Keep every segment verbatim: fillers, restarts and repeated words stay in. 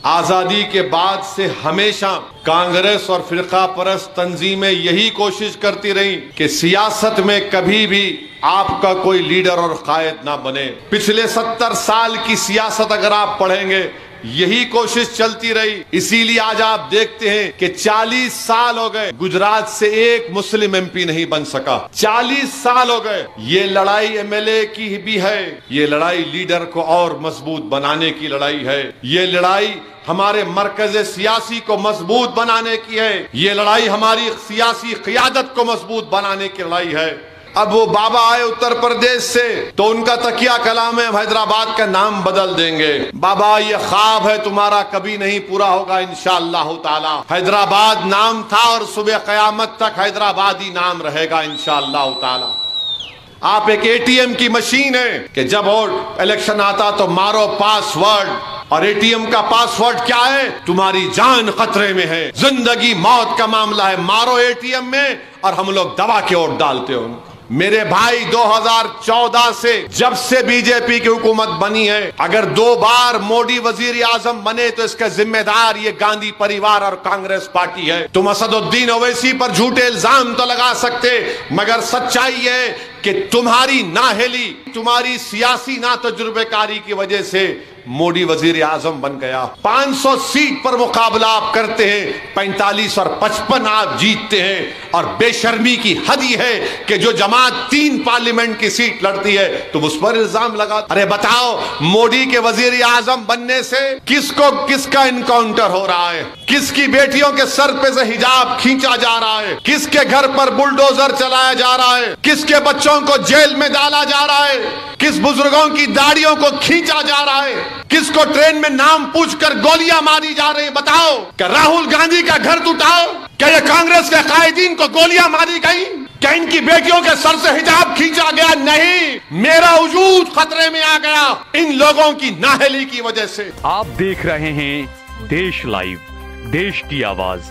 आजादी के बाद से हमेशा कांग्रेस और फिरका परस्त तंजीमें यही कोशिश करती रही कि सियासत में कभी भी आपका कोई लीडर और कायद ना बने। पिछले सत्तर साल की सियासत अगर आप पढ़ेंगे यही कोशिश चलती रही। इसीलिए आज आप देखते हैं कि चालीस साल हो गए गुजरात से एक मुस्लिम एमपी नहीं बन सका। चालीस साल हो गए। ये लड़ाई एमएलए की भी है, ये लड़ाई लीडर को और मजबूत बनाने की लड़ाई है, ये लड़ाई हमारे मरकज सियासी को मजबूत बनाने की है, ये लड़ाई हमारी सियासी क़ियादत को मजबूत बनाने की लड़ाई है। अब वो बाबा आए उत्तर प्रदेश से तो उनका तकिया कलाम है हैदराबाद का नाम बदल देंगे। बाबा ये ख्वाब है तुम्हारा कभी नहीं पूरा होगा इंशाअल्लाह ताला। हैदराबाद नाम था और सुबह कयामत तक हैदराबाद ही नाम रहेगा इंशाअल्लाह ताला। आप एक एटीएम की मशीन है कि जब वोट इलेक्शन आता तो मारो पासवर्ड, और एटीएम का पासवर्ड क्या है? तुम्हारी जान खतरे में है, जिंदगी मौत का मामला है, मारो एटीएम में और हम लोग दबा के वोट डालते हो। मेरे भाई दो हज़ार चौदह से जब से बीजेपी की हुकूमत बनी है, अगर दो बार मोदी वजीर आजम बने तो इसका जिम्मेदार ये गांधी परिवार और कांग्रेस पार्टी है। तुम असदुद्दीन ओवैसी पर झूठे इल्जाम तो लगा सकते, मगर सच्चाई है कि तुम्हारी नाअहली, तुम्हारी सियासी ना तजुर्बेकारी की वजह से मोदी वजीर आजम बन गया। पाँच सौ सीट पर मुकाबला आप करते हैं, पैंतालीस और पचपन आप जीतते हैं, और बेशर्मी की हद ही है कि जो जमात तीन पार्लियामेंट की सीट लड़ती है तुम उस पर इल्जाम लगा। अरे बताओ, मोदी के वजीर आजम बनने से किसको किसका इनकाउंटर हो रहा है? किसकी बेटियों के सर पे से हिजाब खींचा जा रहा है? किसके घर पर बुलडोजर चलाया जा रहा है? किसके बच्चों को जेल में डाला जा रहा है? किस बुजुर्गों की दाढ़ियों को खींचा जा रहा है? किसको ट्रेन में नाम पूछकर गोलियां मारी जा रही? बताओ, क्या राहुल गांधी का घर टूटाओ? क्या ये कांग्रेस के कायदीन को गोलियां मारी गई? क्या इनकी बेटियों के सर से हिजाब खींचा गया? नहीं, मेरा वजूद खतरे में आ गया इन लोगों की नाअहली की वजह से। आप देख रहे हैं देश लाइव, देश की आवाज।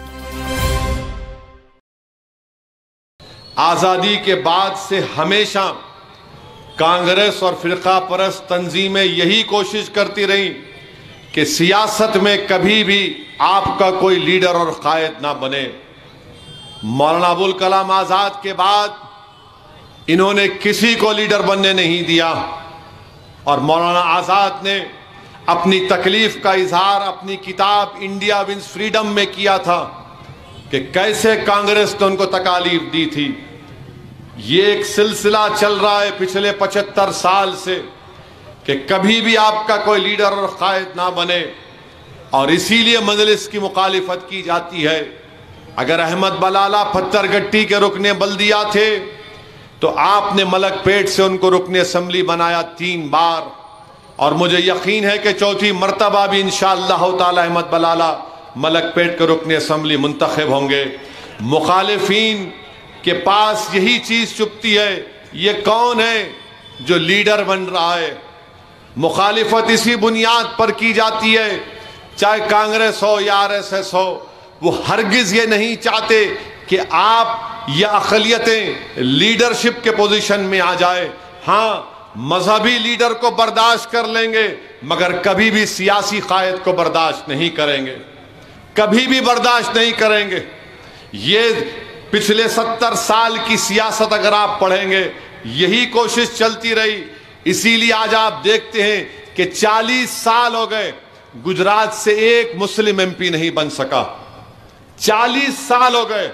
आजादी के बाद से हमेशा कांग्रेस और फिरका परस्त तंजीमें यही कोशिश करती रही कि सियासत में कभी भी आपका कोई लीडर और कायद ना बने। मौलाना अबुल कलाम आजाद के बाद इन्होंने किसी को लीडर बनने नहीं दिया, और मौलाना आजाद ने अपनी तकलीफ का इजहार अपनी किताब इंडिया विंस फ्रीडम में किया था कि कैसे कांग्रेस ने उनको तकालीफ दी थी। ये एक सिलसिला चल रहा है पिछले पचहत्तर साल से कि कभी भी आपका कोई लीडर और कायद ना बने, और इसीलिए मजलिस की मुखालिफत की जाती है। अगर अहमद बलाला पत्थरगट्टी के रुकने बल्दिया थे तो आपने मलकपेट से उनको रुकने असम्बली बनाया तीन बार, और मुझे यकीन है कि चौथी मरतबा भी इंशाअल्लाह ताला अहमद बलाला मलकपेट के रुकने असम्बली मुंतखब होंगे। मुखालिफिन के पास यही चीज चुपती है, ये कौन है जो लीडर बन रहा है। मुखालिफत इसी बुनियाद पर की जाती है, चाहे कांग्रेस हो या आरएसएस हो, वो हरगिज ये नहीं चाहते कि आप या अक़लियतें लीडरशिप के पोजीशन में आ जाए। हाँ, मजहबी लीडर को बर्दाश्त कर लेंगे, मगर कभी भी सियासी कायद को बर्दाश्त नहीं करेंगे, कभी भी बर्दाश्त नहीं करेंगे। ये पिछले सत्तर साल की सियासत अगर आप पढ़ेंगे यही कोशिश चलती रही। इसीलिए आज आप देखते हैं कि चालीस साल हो गए गुजरात से एक मुस्लिम एमपी नहीं बन सका। चालीस साल हो गए।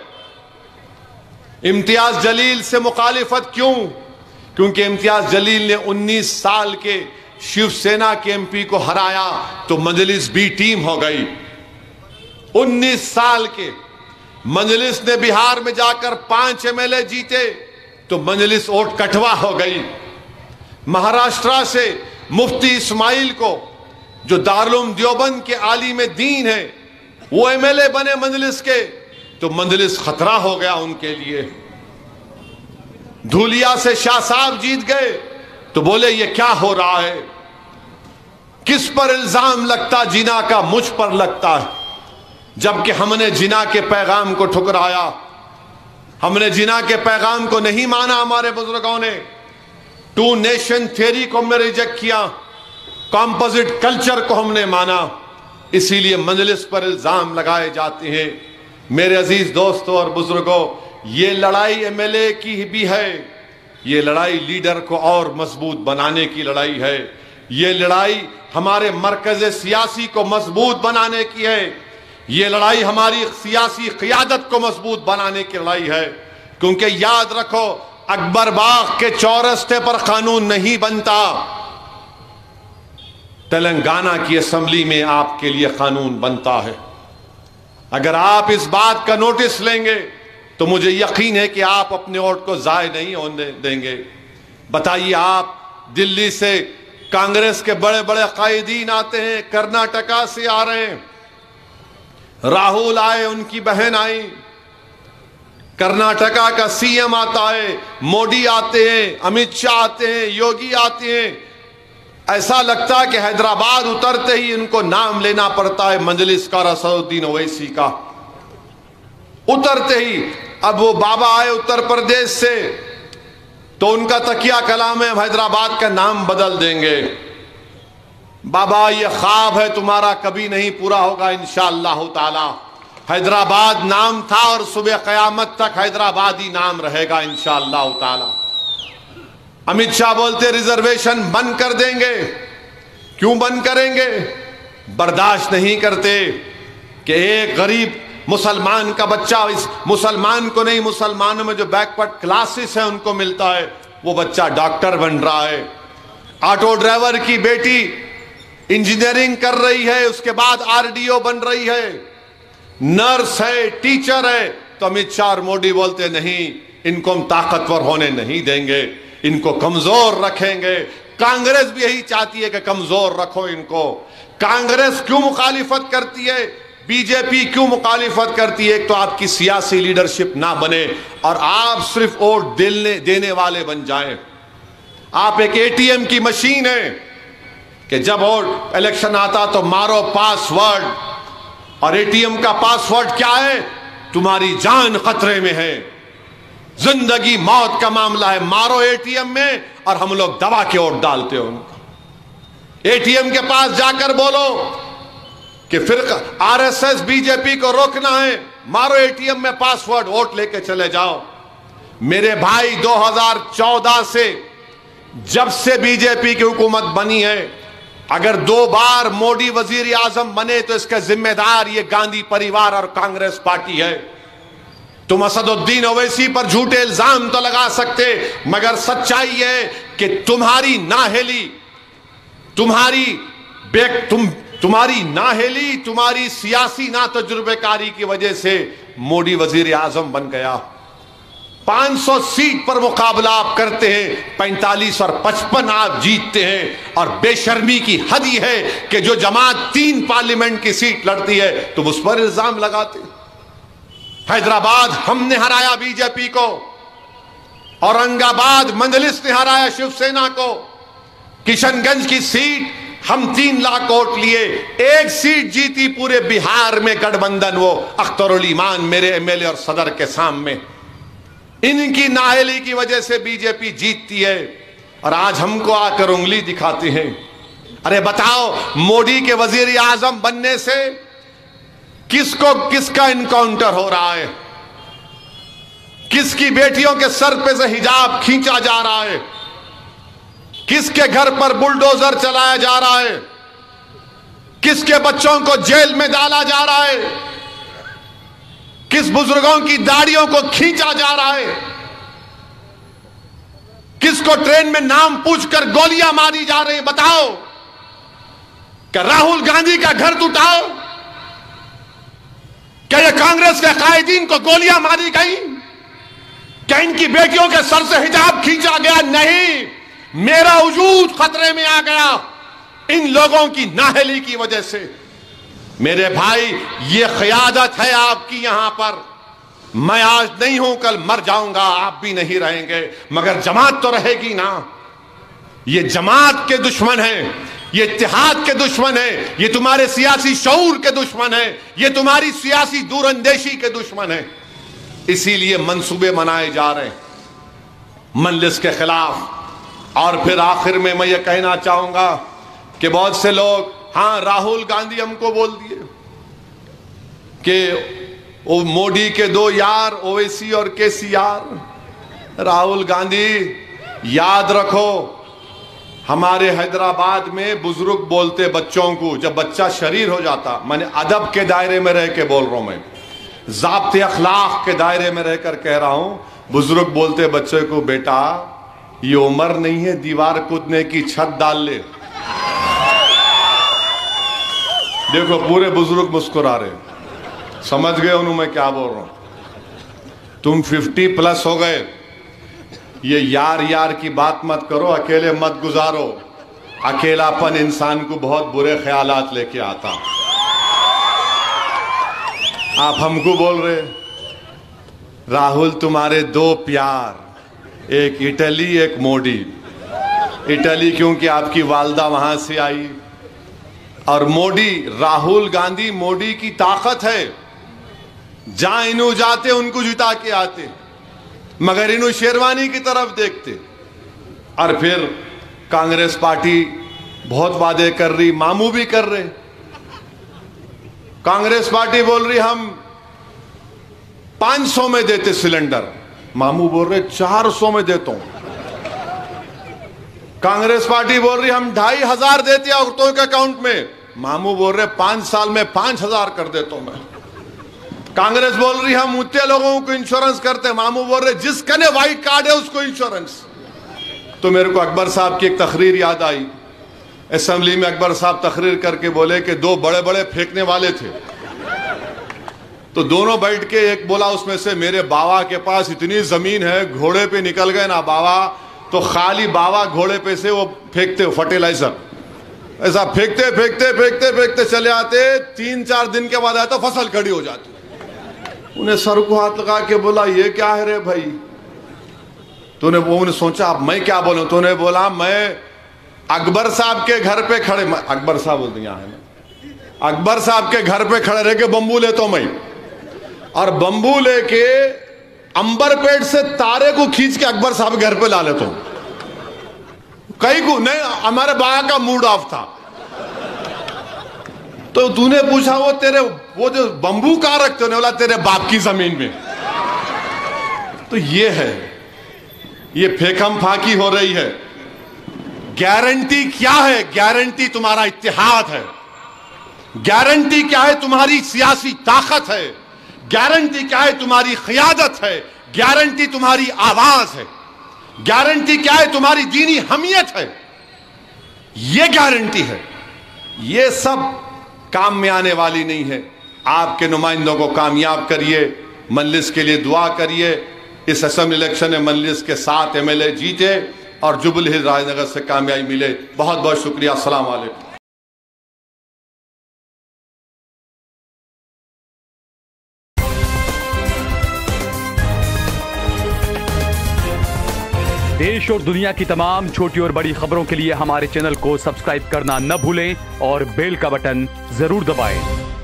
इम्तियाज जलील से मुखालिफत क्यों? क्योंकि इम्तियाज जलील ने उन्नीस साल के शिवसेना के एमपी को हराया तो मजलिस बी टीम हो गई। उन्नीस साल के मजलिस ने बिहार में जाकर पांच एमएलए जीते तो मजलिस वोट कटवा हो गई। महाराष्ट्र से मुफ्ती इस्माइल को, जो दारुल देवबंद के आलिम दीन है, वो एमएलए बने मजलिस के तो मजलिस खतरा हो गया उनके लिए। धूलिया से शाह साहब जीत गए तो बोले ये क्या हो रहा है, किस पर इल्जाम लगता जिना का? मुझ पर लगता है, जबकि हमने जिना के पैगाम को ठुकराया, हमने जिना के पैगाम को नहीं माना। हमारे बुजुर्गों ने टू नेशन थ्योरी को हमने रिजेक्ट किया, कॉम्पोजिट कल्चर को हमने माना। इसीलिए मजलिस पर इल्जाम लगाए जाते हैं। मेरे अजीज दोस्तों और बुजुर्गों, ये लड़ाई एमएलए की भी है, ये लड़ाई लीडर को और मजबूत बनाने की लड़ाई है, ये लड़ाई हमारे मरकज सियासी को मजबूत बनाने की है, ये लड़ाई हमारी सियासी क़ियादत को मजबूत बनाने की लड़ाई है। क्योंकि याद रखो, अकबर बाग के चौरस्ते पर कानून नहीं बनता, तेलंगाना की असेंबली में आपके लिए कानून बनता है। अगर आप इस बात का नोटिस लेंगे तो मुझे यकीन है कि आप अपने वोट को जाय नहीं होने देंगे। बताइए, आप दिल्ली से कांग्रेस के बड़े बड़े कायदीन आते हैं, कर्नाटका से आ रहे हैं, राहुल आए, उनकी बहन आई, कर्नाटका का सीएम आता है, मोदी आते हैं, अमित शाह आते हैं, योगी आते हैं। ऐसा लगता है कि हैदराबाद उतरते ही इनको नाम लेना पड़ता है मजलिस का असदुद्दीन ओवैसी का। उतरते ही अब वो बाबा आए उत्तर प्रदेश से तो उनका तकिया कलाम है हैदराबाद का नाम बदल देंगे। बाबा, ये ख्वाब है तुम्हारा, कभी नहीं पूरा होगा इंशाअल्लाह ताला। हैदराबाद नाम था और सुबह कयामत तक हैदराबादी नाम रहेगा इंशाअल्लाह ताला। अमित शाह बोलते रिजर्वेशन बंद कर देंगे। क्यों बंद करेंगे? बर्दाश्त नहीं करते कि एक गरीब मुसलमान का बच्चा, इस मुसलमान को नहीं, मुसलमानों में जो बैकवर्ड क्लासेस है उनको मिलता है, वो बच्चा डॉक्टर बन रहा है। ऑटो ड्राइवर की बेटी इंजीनियरिंग कर रही है, उसके बाद आरडीओ बन रही है, नर्स है, टीचर है। तो अमित शाह और मोदी बोलते नहीं, इनको हम ताकतवर होने नहीं देंगे, इनको कमजोर रखेंगे। कांग्रेस भी यही चाहती है कि कमजोर रखो इनको। कांग्रेस क्यों मुखालिफत करती है, बीजेपी क्यों मुखालिफत करती है? एक तो आपकी सियासी लीडरशिप ना बने और आप सिर्फ वोट देने देने वाले बन जाएं। आप एक एटीएम की मशीन है कि जब वोट इलेक्शन आता तो मारो पासवर्ड, और एटीएम का पासवर्ड क्या है? तुम्हारी जान खतरे में है, जिंदगी मौत का मामला है, मारो एटीएम में, और हम लोग दबा के वोट डालते हो उनको। एटीएम के पास जाकर बोलो कि फिर आरएसएस बीजेपी को रोकना है, मारो एटीएम में पासवर्ड, वोट लेके चले जाओ। मेरे भाई, दो हज़ार चौदह से जब से बीजेपी की हुकूमत बनी है, अगर दो बार मोदी वजीर आजम बने तो इसका जिम्मेदार ये गांधी परिवार और कांग्रेस पार्टी है। तुम असदुद्दीन ओवैसी पर झूठे इल्जाम तो लगा सकते, मगर सच्चाई है कि तुम्हारी नाहेली, तुम्हारी बेक तुम तुम्हारी नाहेली, तुम्हारी सियासी ना तजुर्बेकारी की वजह से मोदी वजीर आजम बन गया। पाँच सौ सीट पर मुकाबला आप करते हैं, पैंतालीस और पचपन आप जीतते हैं, और बेशर्मी की हद ही है कि जो जमात तीन पार्लियामेंट की सीट लड़ती है तुम उस पर इल्जाम लगाते। हैदराबाद हमने हराया बीजेपी को, औरंगाबाद मजलिस ने हराया शिवसेना को, किशनगंज की सीट हम तीन लाख वोट लिए, एक सीट जीती पूरे बिहार में गठबंधन, वो अख्तरुल ईमान मेरे एमएलए और सदर के सामने। इनकी नाअहली की वजह से बीजेपी जीतती है, और आज हमको आकर उंगली दिखाते हैं। अरे बताओ, मोदी के वजीर आजम बनने से किसको किसका इनकाउंटर हो रहा है? किसकी बेटियों के सर पे से हिजाब खींचा जा रहा है? किसके घर पर बुलडोजर चलाया जा रहा है? किसके बच्चों को जेल में डाला जा रहा है? किस बुजुर्गों की दाढ़ियों को खींचा जा रहा है? किसको ट्रेन में नाम पूछकर गोलियां मारी जा रही? बताओ, क्या राहुल गांधी का घर टूटाओ? क्या ये कांग्रेस के कायदीन को गोलियां मारी गई? क्या इनकी बेटियों के सर से हिजाब खींचा गया? नहीं, मेरा वजूद खतरे में आ गया इन लोगों की नाअहली की वजह से। मेरे भाई, ये क़यादत है आपकी यहां पर। मैं आज नहीं हूं, कल मर जाऊंगा, आप भी नहीं रहेंगे, मगर जमात तो रहेगी ना। ये जमात के दुश्मन है, ये इत्तेहाद के दुश्मन है, ये तुम्हारे सियासी शऊर के दुश्मन है, ये तुम्हारी सियासी दूरंदेशी के दुश्मन है। इसीलिए मंसूबे बनाए जा रहे हैं मजलिस के खिलाफ। और फिर आखिर में मैं ये कहना चाहूंगा कि बहुत से लोग हाँ, राहुल गांधी हमको बोल दिए कि वो मोदी के दो यार ओवैसी और केसीआर। राहुल गांधी याद रखो, हमारे हैदराबाद में बुजुर्ग बोलते बच्चों को, जब बच्चा शरीर हो जाता, मैंने अदब के दायरे में रह के बोल रहा हूं, मैं ज़ाब्ते अखलाक के दायरे में रहकर कह रहा हूं, बुजुर्ग बोलते बच्चे को, बेटा ये उम्र नहीं है दीवार कूदने की, छत डाल ले। देखो पूरे बुजुर्ग मुस्कुरा रहे, समझ गए उन्होंने मैं क्या बोल रहा हूं। तुम फिफ्टी प्लस हो गए, ये यार यार की बात मत करो, अकेले मत गुजारो। अकेलापन इंसान को बहुत बुरे ख्यालात लेके आता। आप हमको बोल रहे राहुल तुम्हारे दो प्यार, एक इटली एक मोदी। इटली क्योंकि आपकी वालदा वहां से आई, और मोदी, राहुल गांधी मोदी की ताकत है, जहां इन्हों जाते उनको जिता के आते, मगर इन्हों शेरवानी की तरफ देखते। और फिर कांग्रेस पार्टी बहुत वादे कर रही, मामू भी कर रहे। कांग्रेस पार्टी बोल रही हम पांच सौ में देते सिलेंडर, मामू बोल रहे चार सौ में देता हूं। कांग्रेस पार्टी बोल रही हम ढाई हजार देते औरतों के अकाउंट में, मामू बोल रहे पांच साल में पांच हजार कर देता हूं मैं। कांग्रेस बोल रही हम उतने लोगों को इंश्योरेंस करते, मामू बोल रहे जिसका ने व्हाइट कार्ड है उसको इंश्योरेंस। तो मेरे को अकबर साहब की एक तकरीर याद आई। असेंबली में अकबर साहब तकरीर करके बोले कि दो बड़े बड़े फेंकने वाले थे, तो दोनों बैठ के एक बोला उसमें से, मेरे बाबा के पास इतनी जमीन है, घोड़े पे निकल गए ना बाबा, तो खाली बाबा घोड़े पे से वो फेंकते फर्टिलाइजर, ऐसा फेंकते फेंकते फेंकते फेंकते चले आते, तीन चार दिन के बाद आया तो फसल खड़ी हो जाती। उन्हें सर को हाथ लगा के बोला ये क्या है रे भाई। तूने वो उन्हें सोचा अब मैं क्या बोलूं, तूने बोला मैं अकबर साहब के घर पे खड़े, अकबर साहब बोलते यहाँ है ना, अकबर साहब के घर पे खड़े रह के बंबू लेता हूं मैं, और बंबू लेके अंबरपेट से तारे को खींच के अकबर साहब घर पे ला लेता हूं। कई को नहीं, हमारे बाबा का मूड ऑफ था। तो तूने पूछा वो तेरे वो जो बंबू कहां रखते हो, बोला तेरे बाप की जमीन में। तो ये है, ये फेकम फाकी हो रही है। गारंटी क्या है? गारंटी तुम्हारा इत्तेहाद है। गारंटी क्या है? तुम्हारी सियासी ताकत है। गारंटी क्या है? तुम्हारी क़ियादत है। गारंटी तुम्हारी आवाज है। गारंटी क्या है? तुम्हारी दीनी हमियत है। ये गारंटी है। ये सब काम में आने वाली नहीं है। आपके नुमाइंदों को कामयाब करिए, मजलिस के लिए दुआ करिए। इस असेंबली इलेक्शन में मजलिस के सात एम एल ए जीते और जुबली हिल्स राजनगर से कामयाबी मिले। बहुत बहुत शुक्रिया। अस्सलाम वालेकुम। देश और दुनिया की तमाम छोटी और बड़ी खबरों के लिए हमारे चैनल को सब्सक्राइब करना न भूलें और बेल का बटन जरूर दबाएं।